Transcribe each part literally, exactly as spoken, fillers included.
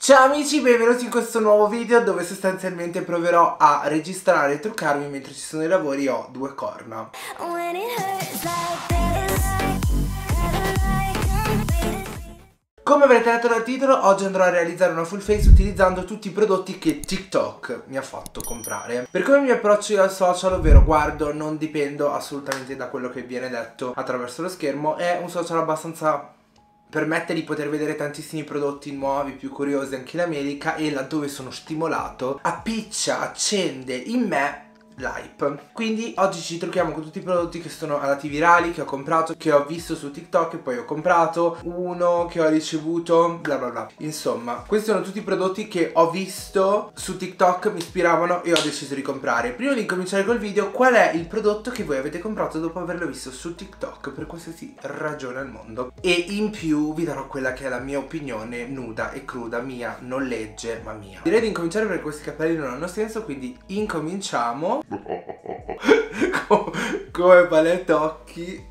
Ciao amici, benvenuti in questo nuovo video dove sostanzialmente proverò a registrare e truccarmi mentre ci sono i lavori. Ho due corna. Come avrete letto dal titolo, oggi andrò a realizzare una full face utilizzando tutti i prodotti che TikTok mi ha fatto comprare. Per come mi approccio io al social, ovvero guardo, non dipendo assolutamente da quello che viene detto attraverso lo schermo, è un social abbastanza... permette di poter vedere tantissimi prodotti nuovi, più curiosi anche in America, e laddove sono stimolato appiccia, accende in me l'hype. Quindi oggi ci trucchiamo con tutti i prodotti che sono andati virali, che ho comprato, che ho visto su TikTok e poi ho comprato, uno che ho ricevuto, bla bla bla. Insomma, questi sono tutti i prodotti che ho visto su TikTok, mi ispiravano e ho deciso di comprare. Prima di cominciare col video, qual è il prodotto che voi avete comprato dopo averlo visto su TikTok per qualsiasi ragione al mondo? E in più vi darò quella che è la mia opinione nuda e cruda, mia, non legge ma mia. Direi di incominciare perché questi capelli non hanno senso, quindi incominciamo. Come palette occhi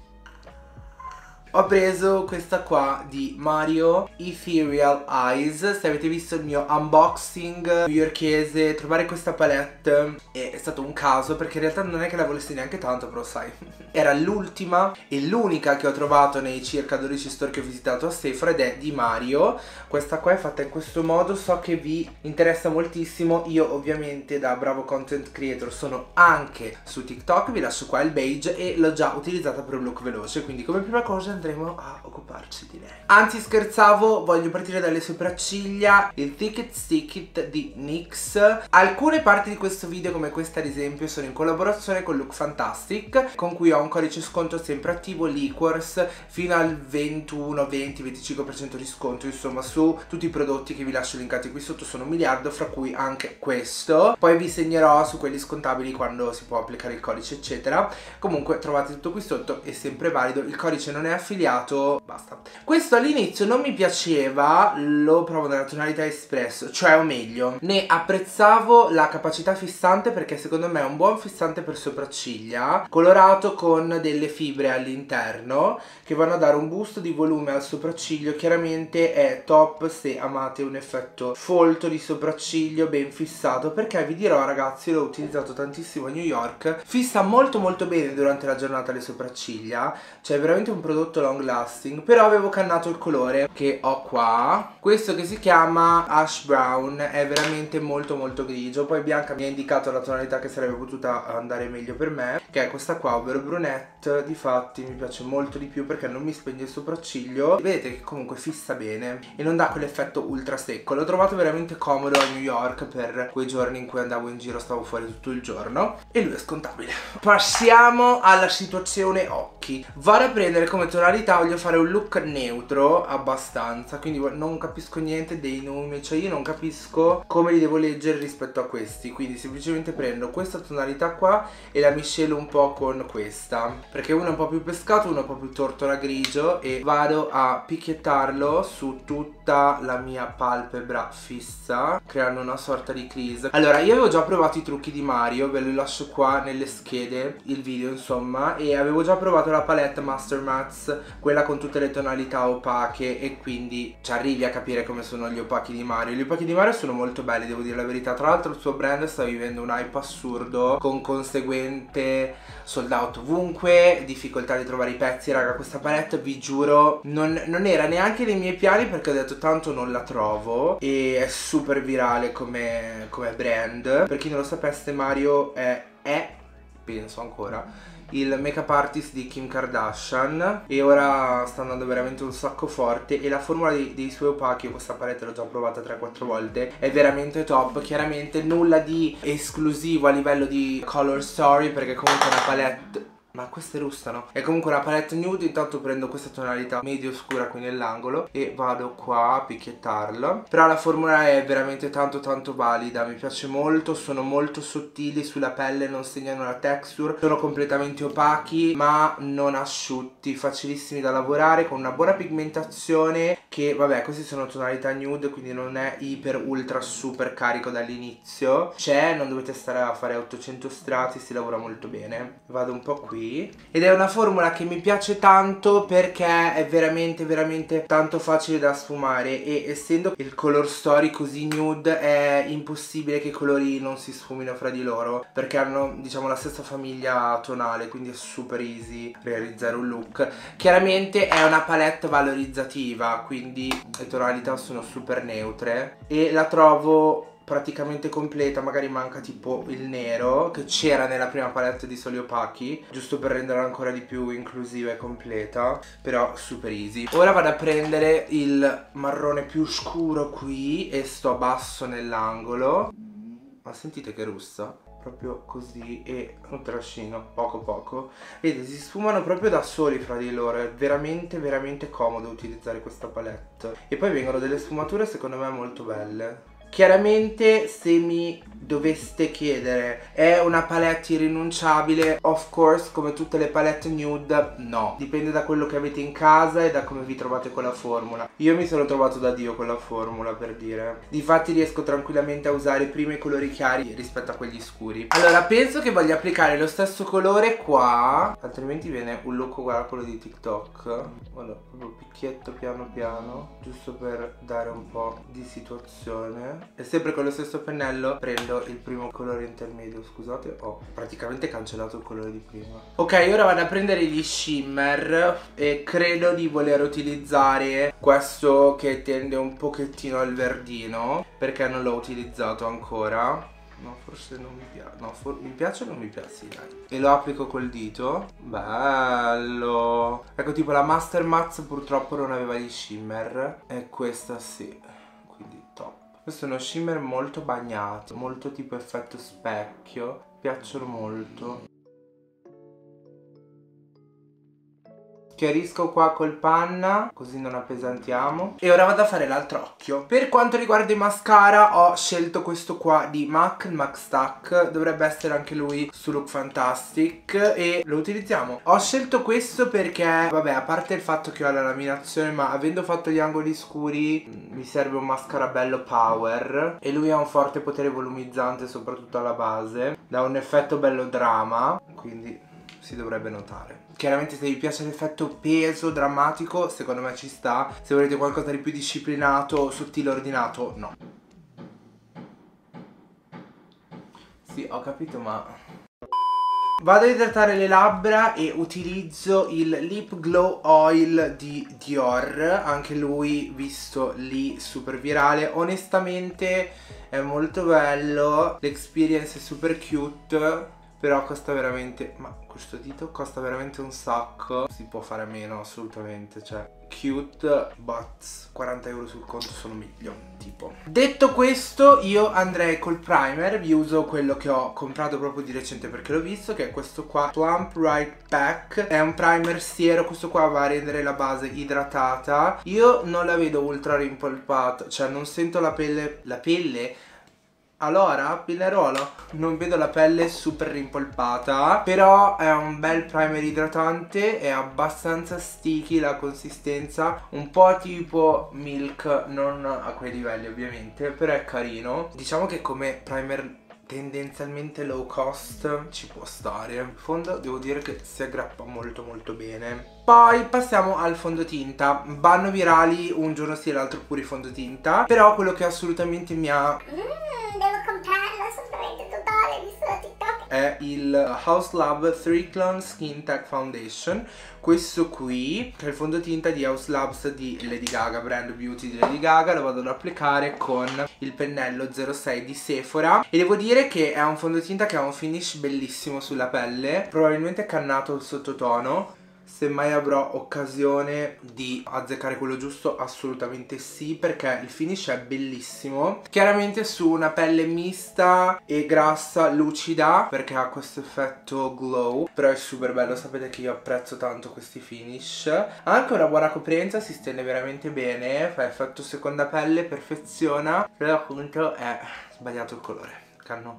ho preso questa qua di Mario Ethereal Eyes. Se avete visto il mio unboxing newyorkese, trovare questa palette è stato un caso, perché in realtà non è che la volessi neanche tanto, però sai, era l'ultima e l'unica che ho trovato nei circa dodici store che ho visitato a Sephora ed è di Mario. Questa qua è fatta in questo modo, so che vi interessa moltissimo. Io ovviamente da bravo content creator sono anche su TikTok, vi lascio qua il badge e l'ho già utilizzata per un look veloce, quindi come prima cosa andremo a occuparci di lei. Anzi scherzavo, voglio partire dalle sopracciglia, il Thick It Stick It di NYX. Alcune parti di questo video, come questa ad esempio, sono in collaborazione con Look Fantastic, con cui ho un codice sconto sempre attivo, Liquors, fino al ventuno, venti, venticinque per cento di sconto, insomma, su tutti i prodotti che vi lascio linkati qui sotto. Sono un miliardo, fra cui anche questo. Poi vi segnerò su quelli scontabili quando si può applicare il codice eccetera. Comunque trovate tutto qui sotto, è sempre valido, il codice non è affiliato, basta. Questo all'inizio non mi piaceva, lo provo nella tonalità espresso, cioè o meglio, ne apprezzavo la capacità fissante perché secondo me è un buon fissante per sopracciglia, colorato con delle fibre all'interno che vanno a dare un boost di volume al sopracciglio. Chiaramente è top se amate un effetto folto di sopracciglio ben fissato, perché vi dirò ragazzi, l'ho utilizzato tantissimo a New York, fissa molto molto bene durante la giornata le sopracciglia, cioè veramente un prodotto long lasting. Però avevo cannato il colore che ho qua, questo che si chiama Ash Brown, è veramente molto molto grigio. Poi Bianca mi ha indicato la tonalità che sarebbe potuta andare meglio per me, che è questa qua, ovvero brunette. Difatti mi piace molto di più perché non mi spegne il sopracciglio, vedete che comunque fissa bene e non dà quell'effetto ultra secco. L'ho trovato veramente comodo a New York per quei giorni in cui andavo in giro, stavo fuori tutto il giorno, e lui è scontabile. Passiamo alla situazione occhi. Vado a prendere come tonalità, voglio fare un look neutro abbastanza, quindi non capisco niente dei nomi, cioè io non capisco come li devo leggere rispetto a questi, quindi semplicemente prendo questa tonalità qua e la miscelo un po' con questa, perché uno è un po' più pescato, uno è un po' più tortora grigio, e vado a picchiettarlo su tutta la mia palpebra fissa, creando una sorta di crease. Allora, io avevo già provato i trucchi di Mario, ve li lascio qua nelle schede, il video insomma, e avevo già provato la palette Master Mattes, quella con tutte le tonalità opache, e quindi ci arrivi a capire come sono gli opachi di Mario. Gli opachi di Mario sono molto belli, devo dire la verità. Tra l'altro il suo brand sta vivendo un hype assurdo, con conseguente sold out ovunque, difficoltà di trovare i pezzi. Raga, questa palette vi giuro non, non era neanche nei miei piani, perché ho detto tanto non la trovo, e è super virale come, come brand. Per chi non lo sapesse, Mario è, è penso ancora il make-up artist di Kim Kardashian, e ora sta andando veramente un sacco forte, e la formula dei, dei suoi opachi, questa palette l'ho già provata tre quattro volte, è veramente top. Chiaramente nulla di esclusivo a livello di color story, perché comunque è una palette... Ma queste rustano. È comunque una palette nude. Intanto prendo questa tonalità medio scura qui nell'angolo e vado qua a picchiettarla. Però la formula è veramente tanto tanto valida, mi piace molto. Sono molto sottili sulla pelle, non segnano la texture, sono completamente opachi ma non asciutti, facilissimi da lavorare, con una buona pigmentazione. Che vabbè, queste sono tonalità nude, quindi non è iper ultra super carico dall'inizio. C'è, non dovete stare a fare ottocento strati, si lavora molto bene. Vado un po' qui qui, ed è una formula che mi piace tanto perché è veramente veramente tanto facile da sfumare, e essendo il color story così nude è impossibile che i colori non si sfumino fra di loro, perché hanno, diciamo, la stessa famiglia tonale, quindi è super easy realizzare un look. Chiaramente è una palette valorizzativa, quindi le tonalità sono super neutre e la trovo praticamente completa. Magari manca tipo il nero che c'era nella prima palette di soli opachi, giusto per renderla ancora di più inclusiva e completa, però super easy. Ora vado a prendere il marrone più scuro qui e sto a basso nell'angolo. Ma sentite che russa? Proprio così, e un trascino poco poco. Vedete, si sfumano proprio da soli fra di loro. È veramente veramente comodo utilizzare questa palette, e poi vengono delle sfumature secondo me molto belle. Chiaramente, se mi doveste chiedere, è una palette irrinunciabile? Of course, come tutte le palette nude, no. Dipende da quello che avete in casa e da come vi trovate con la formula. Io mi sono trovato da Dio con la formula, per dire. Difatti riesco tranquillamente a usare prima i colori chiari rispetto a quelli scuri. Allora, penso che voglio applicare lo stesso colore qua, altrimenti viene un look uguale a quello di TikTok. Guarda, proprio picchietto piano piano, giusto per dare un po' di situazione. E sempre con lo stesso pennello prendo il primo colore intermedio. Scusate, ho praticamente cancellato il colore di prima. Ok, ora vado a prendere gli shimmer e credo di voler utilizzare questo che tende un pochettino al verdino, perché non l'ho utilizzato ancora. No, forse non mi piace. No, mi piace o non mi piace? Sì, dai. E lo applico col dito. Bello. Ecco, tipo la Master Matte purtroppo non aveva gli shimmer, e questa sì, quindi top. Questo è uno shimmer molto bagnato, molto tipo effetto specchio, piacciono molto. Chiarisco qua col panna, così non appesantiamo. E ora vado a fare l'altro occhio. Per quanto riguarda i mascara, ho scelto questo qua di MAC, il MAC Stack. Dovrebbe essere anche lui su Look Fantastic, e lo utilizziamo. Ho scelto questo perché, vabbè, a parte il fatto che ho la laminazione, ma avendo fatto gli angoli scuri mi serve un mascara bello power, e lui ha un forte potere volumizzante, soprattutto alla base, dà un effetto bello drama, quindi si dovrebbe notare. Chiaramente, se vi piace l'effetto peso drammatico, secondo me ci sta. Se volete qualcosa di più disciplinato, sottile, ordinato, no. Sì, ho capito, ma... Vado a idratare le labbra e utilizzo il Lip Glow Oil di Dior, anche lui visto lì super virale. Onestamente è molto bello, l'experience è super cute, però costa veramente, ma questo dito costa veramente un sacco. Si può fare a meno assolutamente, cioè cute, but quaranta euro sul conto sono meglio, tipo. Detto questo, io andrei col primer. Vi uso quello che ho comprato proprio di recente perché l'ho visto, che è questo qua, Swamp Right Back. È un primer siero, questo qua va a rendere la base idratata. Io non la vedo ultra rimpolpata, cioè non sento la pelle, la pelle allora, Pinerolo, non vedo la pelle super rimpolpata, però è un bel primer idratante, è abbastanza sticky la consistenza, un po' tipo Milk, non a quei livelli ovviamente, però è carino. Diciamo che come primer tendenzialmente low cost ci può stare. Il fondo devo dire che si aggrappa molto molto bene. Poi passiamo al fondotinta. Vanno virali un giorno sì e l'altro pure i fondotinta, però quello che assolutamente mi ha... Mm, devo comprarlo assolutamente totale, visto da TikTok. È il House Lab three Clone Skin Tech Foundation. Questo qui, che è il fondotinta di House Labs di Lady Gaga, brand beauty di Lady Gaga. Lo vado ad applicare con il pennello zero sei di Sephora, e devo dire che è un fondotinta che ha un finish bellissimo sulla pelle, probabilmente cannato il sottotono. Se mai avrò occasione di azzeccare quello giusto, assolutamente sì, perché il finish è bellissimo. Chiaramente su una pelle mista e grassa lucida, perché ha questo effetto glow, però è super bello. Sapete che io apprezzo tanto questi finish. Ha anche una buona coprenza, si stende veramente bene, fa effetto seconda pelle, perfeziona, però appunto è sbagliato il colore, che hanno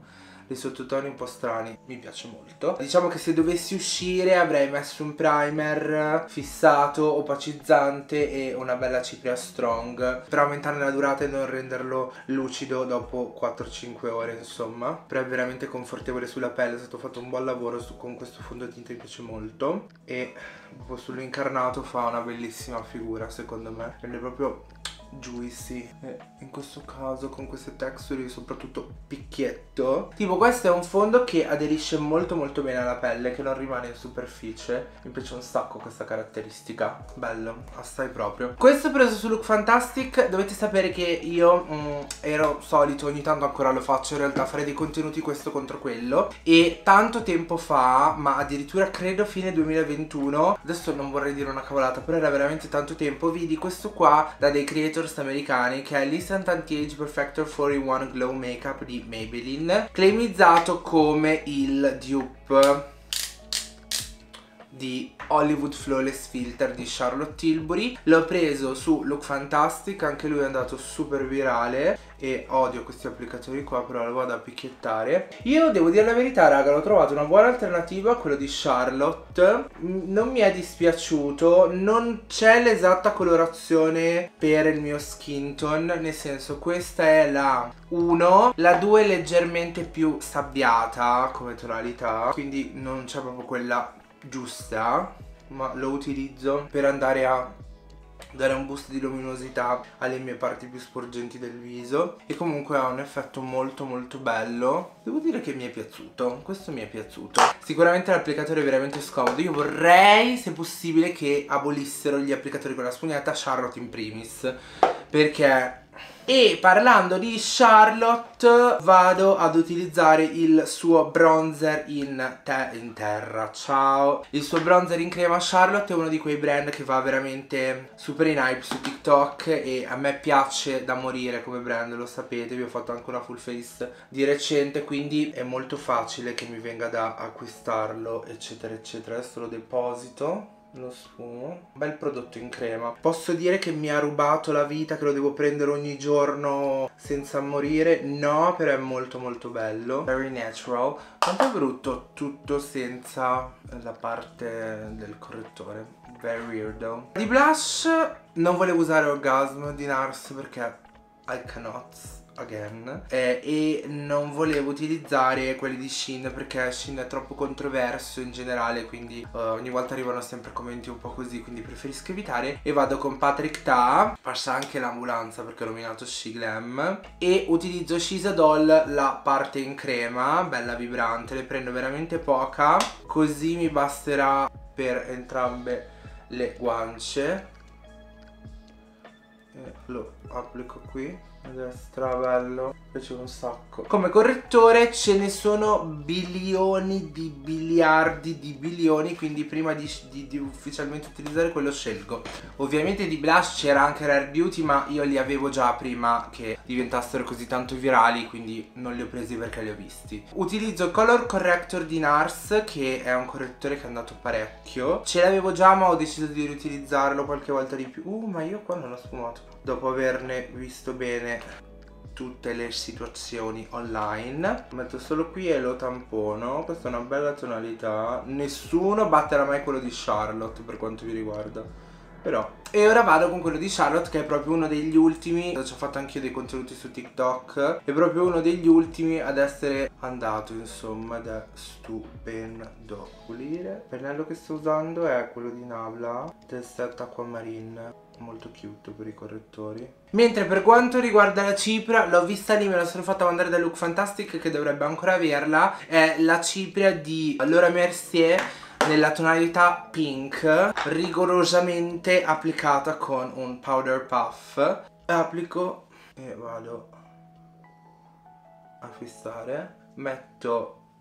dei sottotoni un po' strani, mi piace molto. Diciamo che se dovessi uscire avrei messo un primer fissato, opacizzante e una bella cipria strong per aumentarne la durata e non renderlo lucido dopo quattro cinque ore, insomma. Però è veramente confortevole sulla pelle, è stato fatto un buon lavoro su, con questo fondotinta, mi piace molto. E proprio sull'incarnato fa una bellissima figura, secondo me, rende proprio juicy, e in questo caso con queste texture soprattutto picchietto. Tipo questo è un fondo che aderisce molto molto bene alla pelle, che non rimane in superficie. Mi piace un sacco questa caratteristica, bello, assai proprio. Questo preso su Look Fantastic. Dovete sapere che io mm, ero solito, ogni tanto ancora lo faccio in realtà, fare dei contenuti questo contro quello, e tanto tempo fa, ma addirittura credo fine duemilaventuno, adesso non vorrei dire una cavolata, però era veramente tanto tempo, vidi questo qua da dei creator americani che è l'Instant Anti-Age Perfector quattro in uno Glow Makeup di Maybelline, claimizzato come il dupe di Hollywood Flawless Filter di Charlotte Tilbury. L'ho preso su Look Fantastic, anche lui è andato super virale e odio questi applicatori qua, però lo vado a picchiettare. Io devo dire la verità raga, l'ho trovato una buona alternativa a quello di Charlotte, non mi è dispiaciuto, non c'è l'esatta colorazione per il mio skin tone, nel senso questa è la uno, la due è leggermente più sabbiata come tonalità, quindi non c'è proprio quella giusta, ma lo utilizzo per andare a dare un boost di luminosità alle mie parti più sporgenti del viso, e comunque ha un effetto molto molto bello. Devo dire che mi è piaciuto, questo mi è piaciuto. Sicuramente l'applicatore è veramente scomodo, io vorrei se possibile che abolissero gli applicatori con la spugnetta, Charlotte in primis, perché... E parlando di Charlotte, vado ad utilizzare il suo bronzer in, te in terra, ciao. Il suo bronzer in crema. Charlotte è uno di quei brand che va veramente super in hype su TikTok e a me piace da morire come brand, lo sapete, vi ho fatto anche una full face di recente, quindi è molto facile che mi venga da acquistarlo, eccetera eccetera. Adesso lo deposito, lo sfumo. Bel prodotto in crema, posso dire che mi ha rubato la vita, che lo devo prendere ogni giorno senza morire? No, però è molto molto bello, very natural. Quanto è brutto tutto senza la parte del correttore, very weirdo. Di blush non volevo usare Orgasm di NARS perché I cannot again, eh, e non volevo utilizzare quelli di Shein perché Shein è troppo controverso in generale, quindi uh, ogni volta arrivano sempre commenti un po' così, quindi preferisco evitare, e vado con Patrick Ta, passa anche l'ambulanza perché ho nominato She Glam, e utilizzo She's a Doll, la parte in crema, bella vibrante, le prendo veramente poca, così mi basterà per entrambe le guance, e lo applico qui ed è strabello, mi piace un sacco. Come correttore ce ne sono bilioni di biliardi di bilioni, quindi prima di, di, di ufficialmente utilizzare quello scelgo. Ovviamente di blush c'era anche Rare Beauty, ma io li avevo già prima che diventassero così tanto virali, quindi non li ho presi perché li ho visti. Utilizzo Color Corrector di NARS, che è un correttore che è andato parecchio. Ce l'avevo già ma ho deciso di riutilizzarlo qualche volta di più. Uh, ma io qua non ho sfumato, dopo averne visto bene tutte le situazioni online. Metto solo qui e lo tampono. Questa è una bella tonalità, nessuno batterà mai quello di Charlotte per quanto vi riguarda, però. E ora vado con quello di Charlotte, che è proprio uno degli ultimi, ci ho fatto anche io dei contenuti su TikTok, è proprio uno degli ultimi ad essere andato, insomma, ed è stupendo. Pulire. Il pennello che sto usando è quello di Nabla del set Aquamarine, molto cute per i correttori. Mentre per quanto riguarda la cipria, l'ho vista lì, me la sono fatta mandare da Look Fantastic che dovrebbe ancora averla. È la cipria di Laura Mercier nella tonalità pink, rigorosamente applicata con un powder puff. Applico e vado a fissare. Metto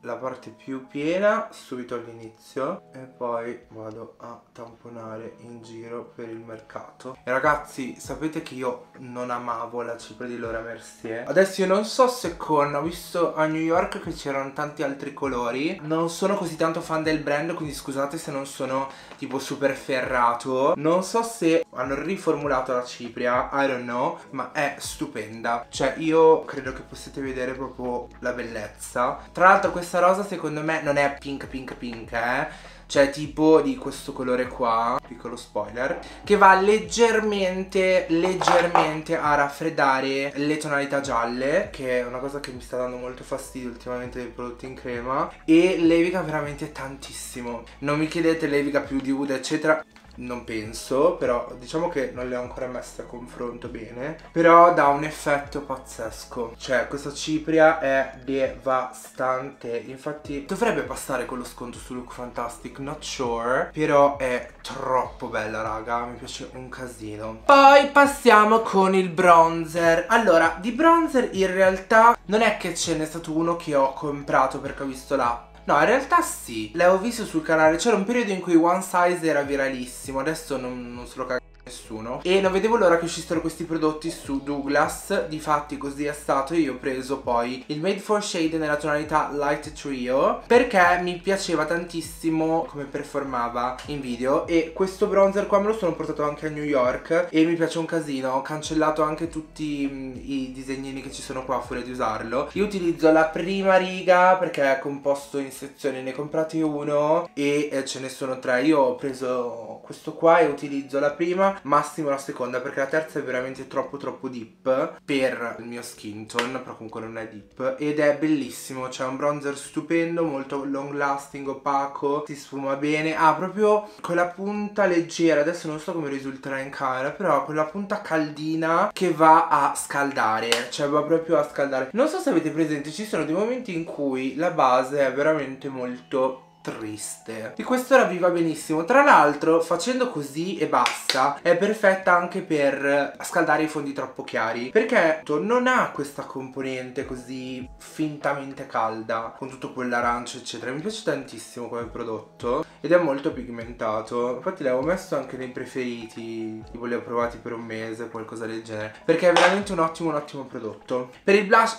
la parte più piena subito all'inizio e poi vado a tamponare in giro per il mercato. E ragazzi, sapete che io non amavo la cipria di Laura Mercier. Adesso io non so se con, ho visto a New York che c'erano tanti altri colori, non sono così tanto fan del brand, quindi scusate se non sono tipo super ferrato. Non so se hanno riformulato la cipria, I don't know, ma è stupenda. Cioè io credo che possiate vedere proprio la bellezza. Tra l'altro questa rosa secondo me non è pink pink pink, eh, cioè tipo di questo colore qua, piccolo spoiler, che va leggermente leggermente a raffreddare le tonalità gialle, che è una cosa che mi sta dando molto fastidio ultimamente dei prodotti in crema, e leviga veramente tantissimo. Non mi chiedete leviga più di Uda eccetera, non penso, però diciamo che non le ho ancora messe a confronto bene. Però dà un effetto pazzesco. Cioè questa cipria è devastante. Infatti dovrebbe passare con lo sconto su Look Fantastic, not sure, però è troppo bella raga, mi piace un casino. Poi passiamo con il bronzer. Allora, di bronzer in realtà non è che ce n'è stato uno che ho comprato perché ho visto la... No, in realtà sì, l'avevo visto sul canale, c'era un periodo in cui One Size era viralissimo, adesso non, non se lo caga nessuno. E non vedevo l'ora che uscissero questi prodotti su Douglas, difatti così è stato. Io ho preso poi il Made for Shade nella tonalità Light Trio, perché mi piaceva tantissimo come performava in video. E questo bronzer qua me lo sono portato anche a New York e mi piace un casino. Ho cancellato anche tutti mh, i disegnini che ci sono qua fuori di usarlo. Io utilizzo la prima riga perché è composto in sezioni, ne comprate uno e eh, ce ne sono tre. Io ho preso questo qua e utilizzo la prima, massimo la seconda, perché la terza è veramente troppo troppo deep per il mio skin tone, però comunque non è deep, ed è bellissimo. C'è un bronzer stupendo, molto long lasting, opaco, si sfuma bene, ha proprio quella punta leggera, adesso non so come risulterà in camera, però ha quella punta caldina che va a scaldare, cioè va proprio a scaldare. Non so se avete presente, ci sono dei momenti in cui la base è veramente molto triste, di questo la viva benissimo. Tra l'altro facendo così e basta è perfetta anche per scaldare i fondi troppo chiari, perché non ha questa componente così fintamente calda con tutto quell'arancio eccetera. Mi piace tantissimo come prodotto ed è molto pigmentato, infatti l'avevo messo anche nei preferiti, tipo li ho provati per un mese, qualcosa del genere, perché è veramente un ottimo un ottimo prodotto. Per il blush,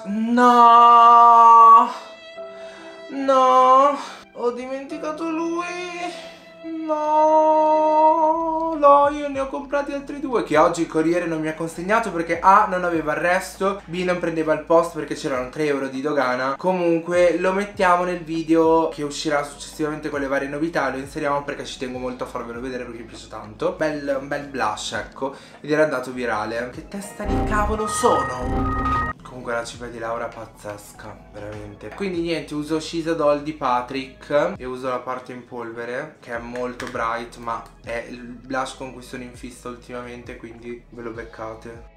no no, ho dimenticato lui. No, no, io ne ho comprati altri due che oggi il corriere non mi ha consegnato perché A non aveva il resto, B non prendeva il post perché c'erano tre euro di dogana. Comunque lo mettiamo nel video che uscirà successivamente con le varie novità, lo inseriamo perché ci tengo molto a farvelo vedere perché mi piace tanto. Bel, un bel blush, ecco, ed era andato virale. Che testa di cavolo sono! Comunque la cipria di Laura pazzesca, veramente. Quindi niente, uso She's a Doll di Patrick e uso la parte in polvere che è molto bright, ma è il blush con cui sono in fissa ultimamente, quindi ve lo beccate.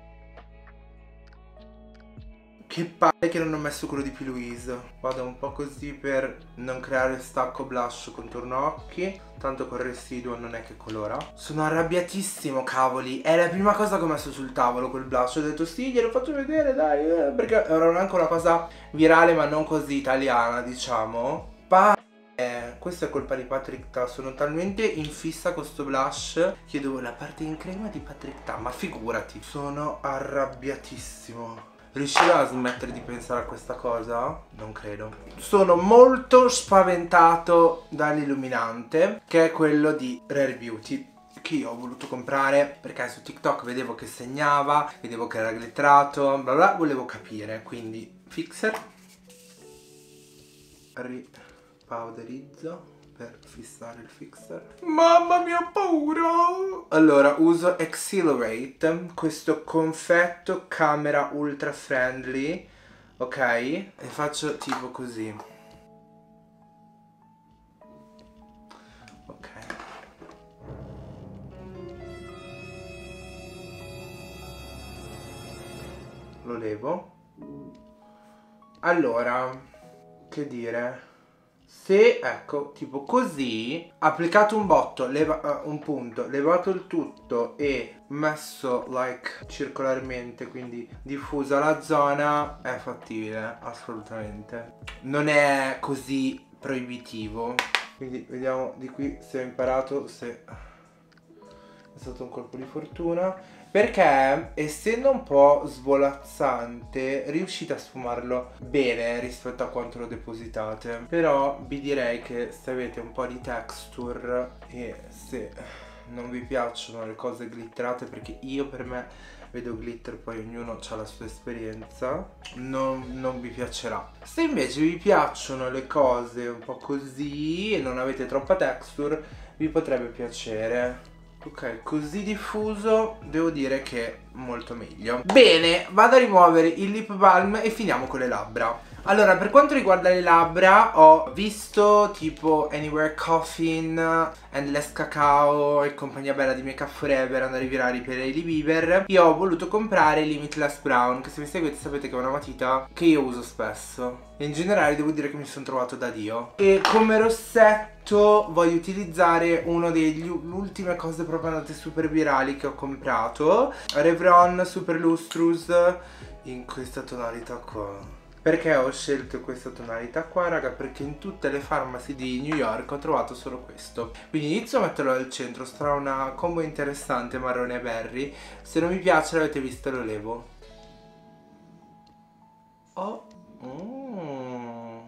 Che palle che non ho messo quello di P. Louise. Vado un po' così per non creare stacco blush contorno occhi, tanto col residuo non è che colora. Sono arrabbiatissimo, cavoli. È la prima cosa che ho messo sul tavolo quel blush. Ho detto sì, glielo faccio vedere, dai, eh, perché era anche una cosa virale ma non così italiana, diciamo. Pa eh, questa è colpa di Patrick Ta. Sono talmente in fissa con sto blush che devo la parte in crema di Patrick Ta, ma figurati. Sono arrabbiatissimo. Riuscirò a smettere di pensare a questa cosa? Non credo. Sono molto spaventato dall'illuminante, che è quello di Rare Beauty, che io ho voluto comprare perché su TikTok vedevo che segnava, vedevo che era glitterato, bla bla, volevo capire. Quindi fixer, ripowderizzo per fissare il fixer. Mamma mia, ho paura! Allora, uso Accelerate, questo confetto camera ultra friendly, ok? E faccio tipo così. Ok. Lo levo. Allora, che dire... se, ecco, tipo così, applicato un botto, leva, uh, un punto, levato il tutto e messo like circolarmente, quindi diffusa la zona, è fattibile, assolutamente. Non è così proibitivo. Quindi vediamo di qui se ho imparato, se è stato un colpo di fortuna. Perché essendo un po' svolazzante riuscite a sfumarlo bene rispetto a quanto lo depositate. Però vi direi che se avete un po' di texture e se non vi piacciono le cose glitterate, perché io per me vedo glitter, poi ognuno ha la sua esperienza, non, non vi piacerà. Se invece vi piacciono le cose un po' così e non avete troppa texture, vi potrebbe piacere. Ok, così diffuso devo dire che è molto meglio. Bene, vado a rimuovere il lip balm e finiamo con le labbra. Allora, per quanto riguarda le labbra, ho visto tipo Anywhere Coffin, Endless Cacao e compagnia bella di Make Up Forever andare virali per Hailey Bieber. Io ho voluto comprare Limitless Brown, che se mi seguite sapete che è una matita che io uso spesso. E in generale devo dire che mi sono trovato da Dio. E come rossetto voglio utilizzare uno delle ultime cose proprio andate super virali che ho comprato, Revlon Super Lustrous in questa tonalità qua. Perché ho scelto questa tonalità qua, raga? Perché in tutte le farmacie di New York ho trovato solo questo. Quindi inizio a metterlo al centro, sarà una combo interessante marrone e berry. Se non mi piace, l'avete visto, lo levo. Oh, mm.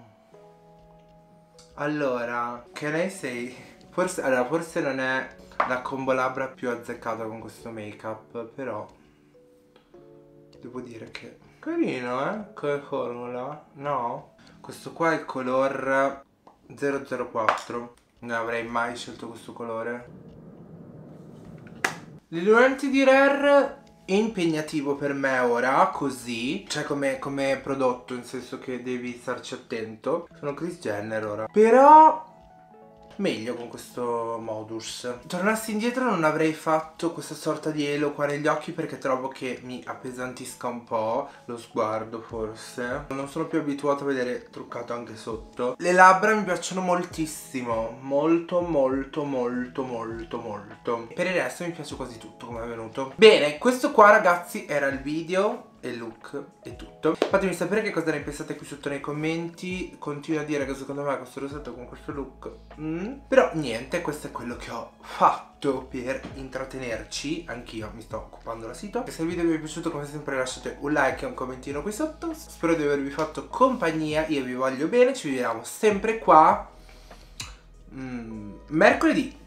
Allora, can I say? Forse, allora, forse non è la combo labbra più azzeccata con questo make up, però devo dire che carino, eh? Come formula? No? Questo qua è il color zero zero quattro. Non avrei mai scelto questo colore. L'illuminante di Rare è impegnativo per me ora, così. Cioè come, come prodotto, nel senso che devi starci attento. Sono Kris Jenner ora. Però meglio con questo modus. Tornassi indietro non avrei fatto questa sorta di halo qua negli occhi, perché trovo che mi appesantisca un po' lo sguardo, forse. Non sono più abituato a vedere truccato anche sotto. Le labbra mi piacciono moltissimo, molto molto molto molto molto. Per il resto mi piace quasi tutto come è venuto. Bene, questo qua ragazzi era il video e il look è tutto. Fatemi sapere che cosa ne pensate qui sotto nei commenti. Continuo a dire che secondo me questo rossetto con questo look mm. Però niente, questo è quello che ho fatto per intrattenerci. Anch'io mi sto occupando la sito. E se il video vi è piaciuto, come sempre lasciate un like e un commentino qui sotto. Spero di avervi fatto compagnia. Io vi voglio bene. Ci vediamo sempre qua mm, mercoledì.